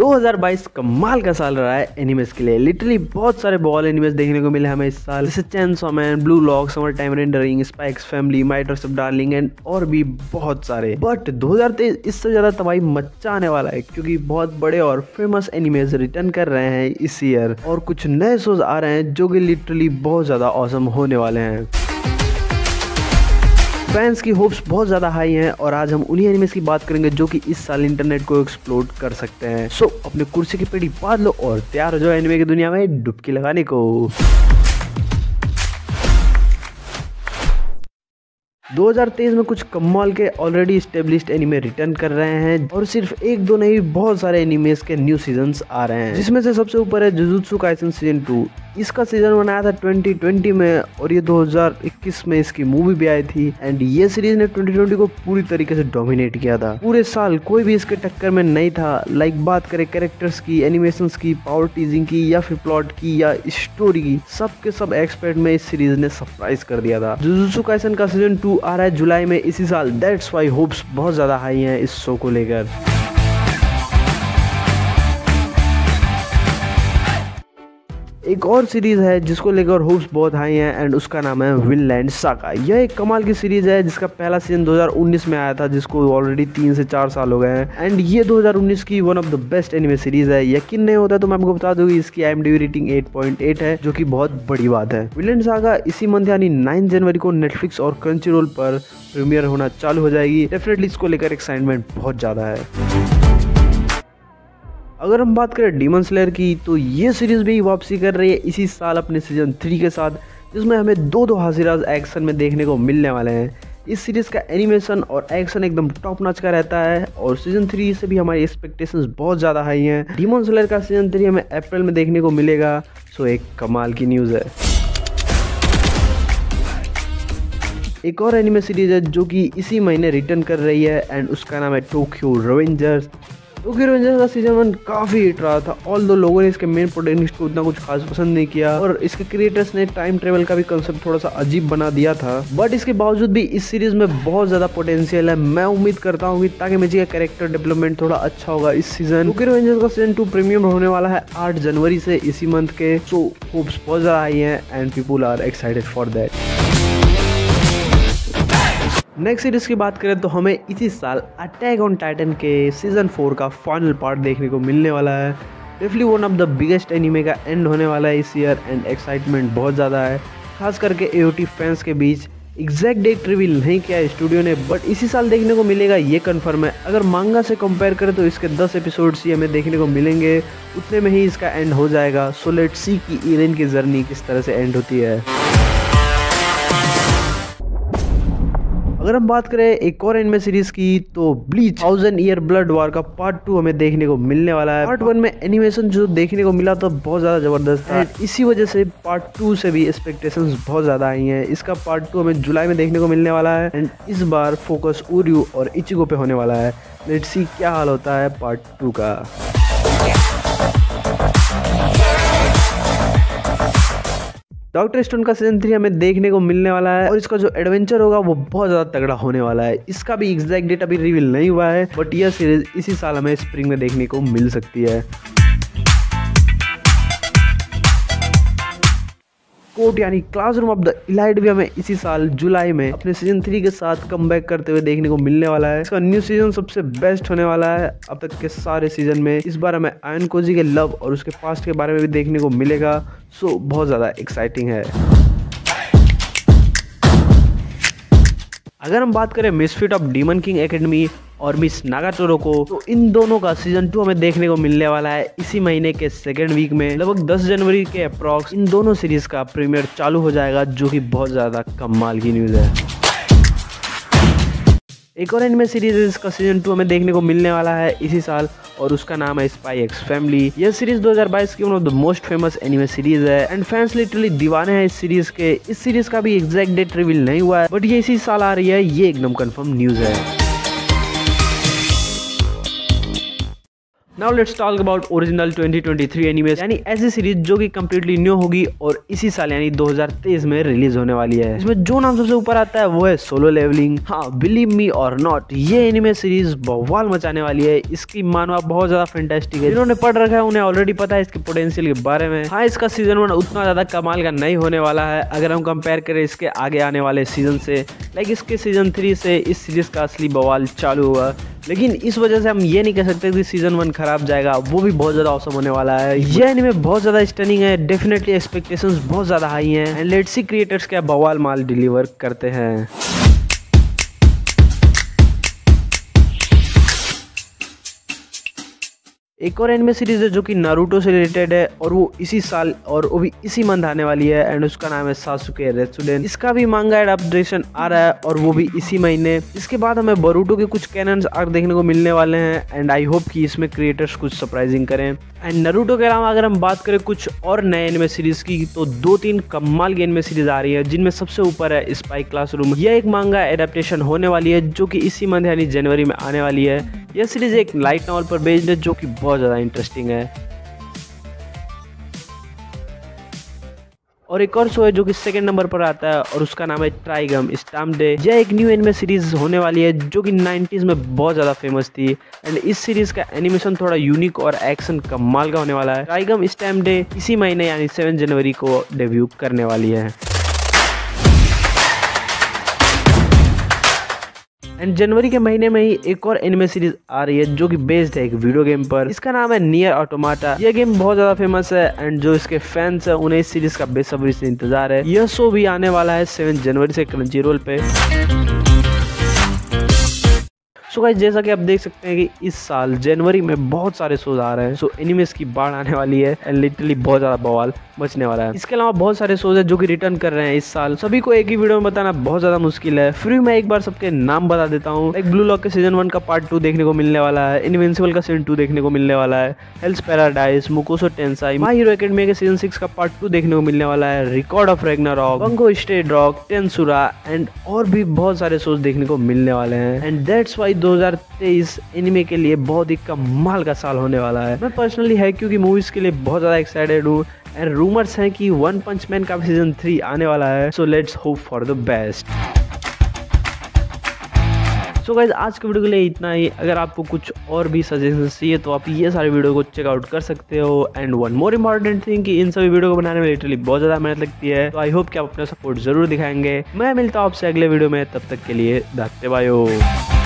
2022 कमाल का साल रहा है एनिमेस के लिए। लिटरली बहुत सारे बॉल एनिमेस देखने को मिले हमें इस साल, जैसे Chainsaw Man, Blue Lock, Summer Time Rendering, Spy X Family, My Dress Up Darling and और भी बहुत सारे। बट 2023 इससे ज्यादा तबाही मचाने वाला है क्योंकि बहुत बड़े और फेमस एनिमेस रिटर्न कर रहे हैं इस ईयर और कुछ नए शोज आ रहे हैं जो कि लिटरली बहुत ज्यादा ऑसम होने वाले हैं। फैंस की होप्स बहुत ज़्यादा हाई हैं और आज हम उन्हीं एनिमेस की बात करेंगे जो कि इस साल इंटरनेट को एक्सप्लोड कर सकते हैं। सो अपने कुर्सी की पेटी बांध लो और तैयार हो जाओ एनिमे की दुनिया में डुबकी लगाने को। 2023 में कुछ कमाल के ऑलरेडी स्टेब्लिश्ड एनिमे रिटर्न कर रहे हैं और सिर्फ एक दो नहीं बहुत सारे एनिमेस के न्यू सीजन्स आ रहे हैं, जिसमें से सबसे ऊपर है जुजुत्सु काइसेन सीजन 2। इसका सीजन बनाया था 2020 में और ये 2021 में इसकी मूवी भी आई थी एंड ये सीरीज ने 2020 को पूरी तरीके से डोमिनेट किया था। पूरे साल कोई भी इसके टक्कर में नहीं था। लाइक बात करें कैरेक्टर्स की, एनिमेशंस की, पावर टीजिंग की या फिर प्लॉट की या स्टोरी की, सब के सब एक्सपर्ट में इस सीरीज ने सरप्राइज कर दिया था। जुजुत्सु काइसेन का सीजन 2 आ रहा है जुलाई में इसी साल। दैट्स व्हाई होप्स बहुत ज्यादा हाई हैं इस शो को लेकर। एक और सीरीज है जिसको लेकर होप्स बहुत हाई हैं एंड उसका नाम है विनलैंड सागा। यह एक कमाल की सीरीज है जिसका पहला सीजन 2019 में आया था, जिसको ऑलरेडी 3 से 4 साल हो गए हैं एंड ये 2019 की one of the best anime series है। यकीन नहीं होता तो मैं आपको बता दूं कि इसकी IMDb रेटिंग 8.8 है, जो कि बहुत बड़ी बात है। विनलैंड सागा इसी मंथ यानी 9 जनवरी को नेटफ्लिक्स और क्रंचीरोल पर प्रीमियर होना चालू हो जाएगी। डेफिनेटली इसको लेकर एक्साइटमेंट बहुत ज्यादा है। अगर हम बात करें डीमन स्लेयर की तो ये सीरीज भी वापसी कर रही है इसी साल अपने सीजन 3 के साथ, जिसमें हमें दो हाजिराज एक्शन में देखने को मिलने वाले हैं। इस सीरीज का एनिमेशन और एक्शन एकदम टॉप नॉच का रहता है और सीजन 3 से भी हमारी एक्सपेक्टेशंस बहुत ज़्यादा हाई हैं। डीमन स्लेयर का सीजन 3 हमें अप्रैल में देखने को मिलेगा। सो एक कमाल की न्यूज़ है। एक और एनिमे सीरीज है जो कि इसी महीने रिटर्न कर रही है एंड उसका नाम है टोक्यो रिवेंजर्स। टोक्यो रिवेंजर्स का सीजन 1 काफी हिट रहा था, ऑल्दो लोगों ने इसके मेन प्रोटैगनिस्ट को उतना कुछ खास पसंद नहीं किया और इसके क्रिएटर्स ने टाइम ट्रेवल का भी कंसेप्ट थोड़ा सा अजीब बना दिया था। बट इसके बावजूद भी इस सीरीज में बहुत ज्यादा पोटेंशियल है। मैं उम्मीद करता हूँ कि ताकि मेजी का कैरेक्टर डेवलपमेंट थोड़ा अच्छा होगा इस सीजन। टोक्यो रिवेंजर्स का सीजन 2 प्रीमियम होने वाला है 8 जनवरी से इसी मंथ के। सो होप्स बहुत ज्यादा हाई है and people are excited for that. Next series की बात करें तो हमें इसी साल अटैक ऑन टाइटन के सीजन 4 का फाइनल पार्ट देखने को मिलने वाला है। Definitely one of the biggest anime का एंड होने वाला है इस ईयर एंड एक्साइटमेंट बहुत ज़्यादा है, खास करके AOT फैंस के बीच। एग्जैक्ट डेट रिवील नहीं किया है स्टूडियो ने, बट इसी साल देखने को मिलेगा ये कंफर्म है। अगर मांगा से कंपेयर करें तो इसके 10 एपिसोड्स ही हमें देखने को मिलेंगे, उतने में ही इसका एंड हो जाएगा। सो लेट्स सी कि इरेन की जर्नी किस तरह से एंड होती है। अगर हम बात करें एक और एनिमे सीरीज की तो ब्लीच 1000 ईयर ब्लड वॉर का पार्ट 2 हमें देखने को मिलने वाला है। पार्ट 1 में एनिमेशन जो देखने को मिला तो बहुत ज्यादा जबरदस्त था, इसी वजह से पार्ट 2 से भी एक्सपेक्टेशंस बहुत ज्यादा आई हैं। इसका पार्ट 2 हमें जुलाई में देखने को मिलने वाला है एंड इस बार फोकस उर्यू और इचिगो पे होने वाला है। लेट्स सी क्या हाल होता है पार्ट 2 का। डॉक्टर स्टोन का सीजन 3 हमें देखने को मिलने वाला है और इसका जो एडवेंचर होगा वो बहुत ज़्यादा तगड़ा होने वाला है। इसका भी एग्जैक्ट डेट अभी रिवील नहीं हुआ है, बट यह सीरीज इसी साल हमें स्प्रिंग में देखने को मिल सकती है। कोर्ट यानी क्लासरूम ऑफ द इलाइट भी हमें इसी साल जुलाई में अपने सीजन 3 के साथ कमबैक करते हुए देखने को मिलने वाला है। इसका न्यू सीजन सबसे बेस्ट होने वाला है अब तक के सारे सीजन में। इस बार हमें आयन कोजी के लव और उसके पास्ट के बारे में भी देखने को मिलेगा। सो बहुत ज़्यादा एक्साइटिंग है। अगर हम बात करें Misfit of Demon King Academy और मिस नागाटोरो को, तो इन दोनों का सीजन 2 हमें देखने को मिलने वाला है इसी महीने के सेकेंड वीक में। लगभग 10 जनवरी के अप्रॉक्स इन दोनों सीरीज का प्रीमियर चालू हो जाएगा, जो कि बहुत ज़्यादा कमाल की न्यूज़ है। एक और एनिमे सीरीज है जिसका सीजन 2 हमें देखने को मिलने वाला है इसी साल और उसका नाम है स्पाई एक्स फैमिली। यह सीरीज 2022 की one of the most famous anime series है एंड फैंस लिटरली दीवाने हैं इस सीरीज के। इस सीरीज का भी एग्जैक्ट डेट रिवील नहीं हुआ है, बट ये इसी साल आ रही है, ये एकदम कंफर्म न्यूज़ है। Now let's talk about original 2023 anime, यानी ऐसी सीरीज जो कि कम्प्लीटली न्यू होगी और इसी साल यानी 2023 में रिलीज होने वाली है। इसमें जो नाम सबसे ऊपर आता है वो है सोलो लेवलिंग। हाँ, बिलीव मी और नॉट, ये एनिमे सीरीज बवाल मचाने वाली है। इसकी मानवा बहुत ज्यादा फैंटास्टिक है। जिन्होंने पढ़ रखा है उन्हें ऑलरेडी पता है इसके पोटेंशियल के बारे में। हाँ, इसका सीजन 1 उतना ज्यादा कमाल का नहीं होने वाला है अगर हम कंपेयर करें इसके आगे आने वाले सीजन से। लाइक इसके सीजन 3 से इस सीरीज का असली बवाल चालू हुआ, लेकिन इस वजह से हम ये नहीं कह सकते कि सीजन 1 खराब जाएगा, वो भी बहुत ज्यादा औसम होने वाला है। ये एनिमे बहुत ज्यादा स्टनिंग है, डेफिनेटली एक्सपेक्टेशंस बहुत ज्यादा हाई हैं एंड लेट्स सी क्रिएटर्स क्या बवाल माल डिलीवर करते हैं। एक और एनिमे सीरीज है जो कि नारुतो से रिलेटेड है और वो इसी साल और वो भी इसी मंथ आने वाली है एंड उसका नाम है सासुके रेत्सुडेन। इसका भी मांगा एडाप्टेशन आ रहा है और वो भी इसी महीने। इसके बाद हमें बोरुतो के कुछ कैनन्स आर्क देखने को मिलने वाले हैं एंड आई होप कि इसमें क्रिएटर्स कुछ सरप्राइजिंग करें। एंड नारुतो के अलावा अगर हम बात करें कुछ और नए एनिमे सीरीज की तो 2-3 कमाल की एनिमे सीरीज आ रही है, जिनमें सबसे ऊपर है स्पाई क्लासरूम। यह एक मांगा एडाप्टेशन होने वाली है जो कि इसी मंथ यानी जनवरी में आने वाली है। यह सीरीज एक लाइट नॉवल पर बेस्ड है जो कि बहुत ज़्यादा इंटरेस्टिंग है। और एक और शो है जो कि सेकंड नंबर पर आता है और उसका नाम है ट्राइगम स्टैम्प डे। यह एक न्यू एनिमे सीरीज होने वाली है जो कि 90s में बहुत ज़्यादा फेमस थी एंड इस सीरीज का एनिमेशन थोड़ा यूनिक और एक्शन कमाल का होने वाला है। ट्राइगम स्टैम्प डे इसी महीने यानी 7 जनवरी को डेब्यू करने वाली है। एंड जनवरी के महीने में ही एक और एनिमे सीरीज आ रही है जो कि बेस्ड है एक वीडियो गेम पर। इसका नाम है नियर ऑटोमाटा। यह गेम बहुत ज्यादा फेमस है एंड जो इसके फैंस है उन्हें इस सीरीज का बेसब्री से इंतजार है। यह शो भी आने वाला है 7 जनवरी से क्रंचीरोल पे। सो गाइस, जैसा कि आप देख सकते हैं कि इस साल जनवरी में बहुत सारे शोज आ रहे हैं। सो एनिमेस की बाढ़ आने वाली है एंड लिटरली बहुत ज्यादा बवाल बचने वाला है। इसके अलावा बहुत सारे शोज है जो कि रिटर्न कर रहे हैं इस साल। सभी को एक ही वीडियो में बताना बहुत ज्यादा मुश्किल है, फिर भी मैं एक बार सबके नाम बता देता हूँ। एक ब्लू लॉक के सीजन 1 का पार्ट 2 देखने को मिलने वाला है, इनविंसिबल का सीजन 2 देखने को मिलने वाला है, हेल्स पैराडाइज, मुकोसो टेंसाई, माय हीरो एकेडमी के सीजन 6 का पार्ट 2 देखने को मिलने वाला है, Record of Ragnarok, Bungo Stray Dog, Tensura and और भी बहुत सारे शोज देखने को मिलने वाले हैं। एंड दैट्स वाई 2023 एनिमे के लिए बहुत ही कमाल का साल होने वाला है। मैं पर्सनली है क्योंकि मूवीज के लिए बहुत ज्यादा एक्साइटेड हूँ एंड रूमर्स हैं कि वन पंच मैन का सीजन 3 आने वाला है। So let's hope for the best. So guys, आज के वीडियो के लिए इतना ही। अगर आपको कुछ और भी सजेशन चाहिए तो आप ये सारे वीडियो को चेकआउट कर सकते हो। And one more important thing कि इन सभी वीडियो को बनाने में लिटरली बहुत ज़्यादा मेहनत लगती है, तो आई होप कि आप अपना सपोर्ट जरूर दिखाएंगे। मैं मिलता हूँ आपसे अगले वीडियो में, तब तक के लिए दाते बायो।